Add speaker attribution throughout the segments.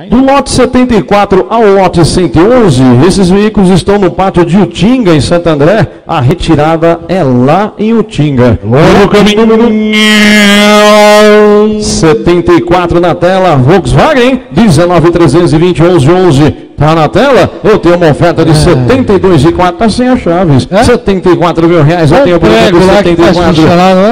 Speaker 1: Do lote 74 ao lote 111, esses veículos estão no pátio de Utinga, em Santo André. A retirada é lá em Utinga.
Speaker 2: Logo caminho número
Speaker 1: 74 na tela, Volkswagen, 19.320, 11. Tá na tela? Eu tenho uma oferta de 72.400, tá sem as chaves. 74 mil reais, eu tenho por enquanto 74.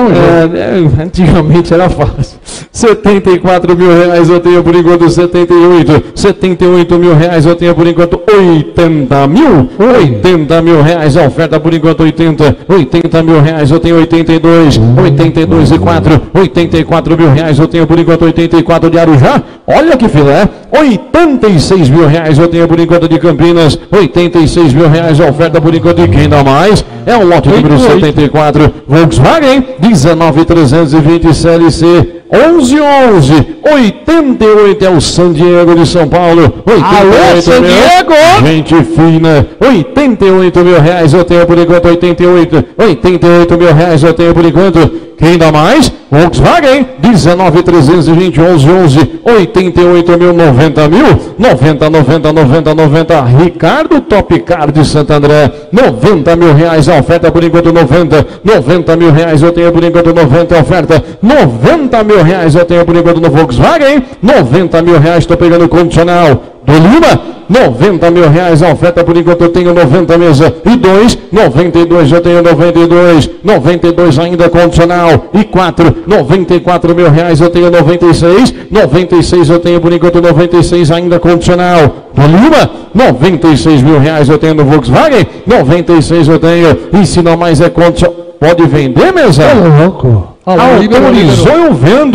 Speaker 1: Antigamente era fácil. 74 mil reais, eu tenho por enquanto 78. 78 mil reais, eu tenho por enquanto 80 mil. 80 mil reais, a oferta por enquanto 80. 80 mil reais, eu tenho 82. 82 e 4. 84 mil reais, eu tenho por enquanto 84 de Arujá. Olha que filé. 86 mil reais, eu tenho por enquanto de Campinas. 86 mil reais, a oferta por enquanto de quem dá mais. É o lote número 74, Volkswagen, 19.320 CLC. 1111, 88 é o San Diego de São Paulo. 88
Speaker 2: San Diego!
Speaker 1: Gente fina, 88 mil reais, eu tenho por enquanto 88. 88 mil reais, eu tenho por enquanto. Quem dá mais? Volkswagen, 19.320, 1111, 88 mil, 90 mil, 90, 90, 90, 90. Ricardo Topcar de Santo André, 90 mil reais, a oferta por enquanto 90. 90 mil reais, eu tenho por enquanto 90, a oferta 90 mil reais, eu tenho por enquanto no Volkswagen. 90 mil reais, estou pegando condicional do Lima. 90 mil reais, a oferta por enquanto eu tenho 90 mesa e 2, 92 eu tenho 92, 92 ainda condicional e 4, 94 mil reais eu tenho 96, 96 eu tenho por enquanto 96 ainda condicional. Do Lima, 96 mil reais eu tenho no Volkswagen, 96 eu tenho, e se não mais é condicional, pode vender mesa?
Speaker 2: É louco.
Speaker 1: Autorizou, eu vendo.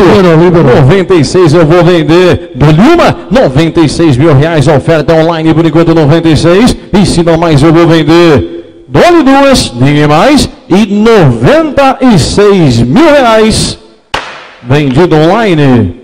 Speaker 1: 96 eu vou vender. Do Lima, 96 mil reais, a oferta online por enquanto 96, e se não mais eu vou vender. Dole duas, ninguém mais, e 96 mil reais vendido online.